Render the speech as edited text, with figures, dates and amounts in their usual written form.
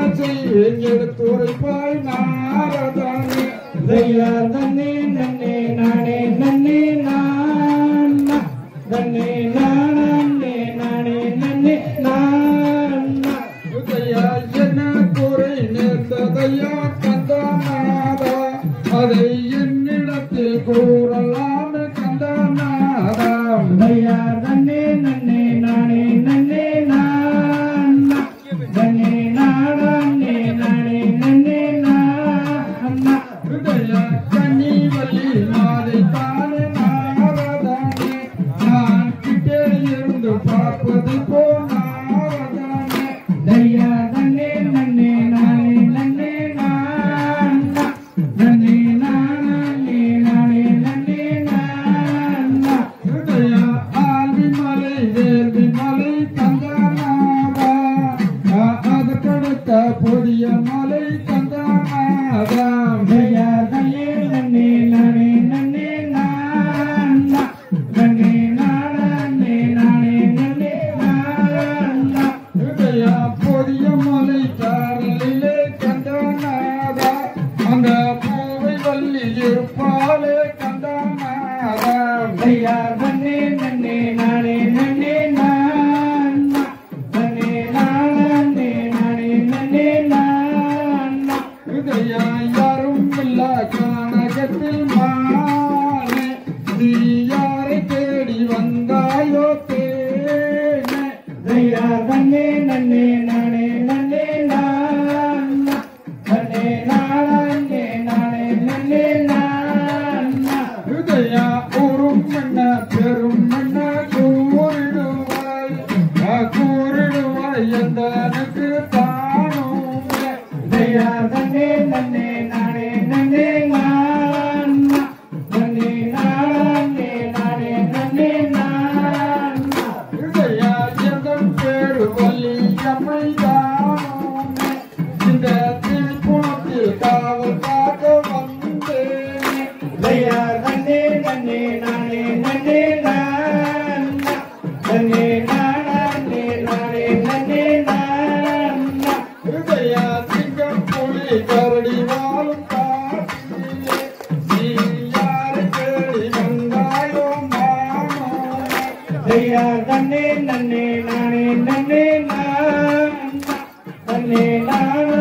எடுத்துரைப்பாய் நாரதானே தையா தன்னே நன்னே நானே நன்னே நான்னா தன்னே நானே நானே நன்னே நான்னா தையா என்ன குறை நேர்ந்ததையா கந்தநாதா அதை என்னிடத்தில் கூறலாம் கந்தநாதா தையா தன்னே நன்னே நானே நன்னே நான்னா தன்னே நானே நானே நன்னே நான்னா தையா கண்ணி வள்ளி மாதை தானே நாரதானே நான் கிட்டே இருந்து பார்ப்பது போ நாரதானே தையா தன்னே நன்னே நானே நன்னே நான்னா தன்னே நானே நானே நன்னே நான்னா தையா ஆல்வி மலை வேள்வி மலை கந்தநாதா அதற்கடுத்த புதிய மலை கந்தநாதா தையா தன்னே நன்னே நானே நன்னே நான்னா தன்னே நானே நானே நன்னே நான்னா தையா புதிய மலை காரலிலே கந்தநாதா அந்த பூவை வள்ளி இருப்பாலே கந்தநாதா தையா தன்னே நன்னே நானே நன்னே நான்னா தன்னே நானே நானே நன்னே நான்னா தையா யாரும் இல்லா கானகத்தில் மானே நீ யாரை தேடி வந்தாயோ தேனே தையா தன்னே நன்னே நானே நன்னே நான்னா தன்னே நானே நானே நன்னே நான்னா தையா ஊரும் மன்ன பெரும் மன்ன கூறிடுவாய் கூறிடுவாய் எந்தனுக்கு தானும் தையா தன்னே நன்னே நானே நன்னே நான்னா தன்னே நானே நானே நன்னே நான்னா தையா எந்தன் பேரு வள்ளி எம்மை தானும் இந்த திருப்புணத்தில் காவல் காக்க வந்தேனே தையா தன்னே நன்னே நானே நன்னே நான்னா தன்னே நானே நானே நன்னே நான்னா தையா சிங்கம் புலி கரடி வாழும் காட்டிலே நீ யாரை தேடி வந்தாயோ மானோ தையா தன்னே நன்னே நானே நன்னே நான்னா தன்னே நானே